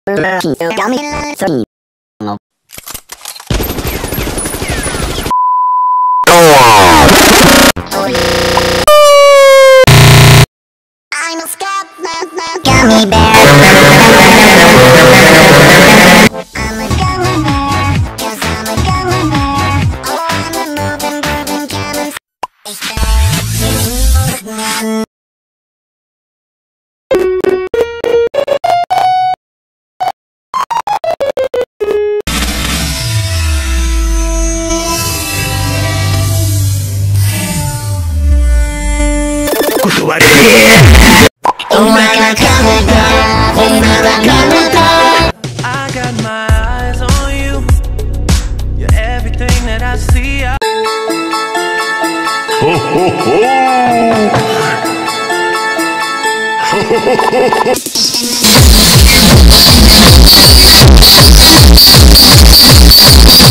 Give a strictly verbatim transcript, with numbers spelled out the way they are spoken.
Gummy. I'm a scat man, man, gummy bear. I'm a gummy bear, 'cause I'm a gummy bear. Oh, I'm a moving, grooving cannon. Ich bin ein Oh my God, gummy bear, oh my God, gummy bear. I got my eyes on you. You're everything that I see. I Ho ho ho!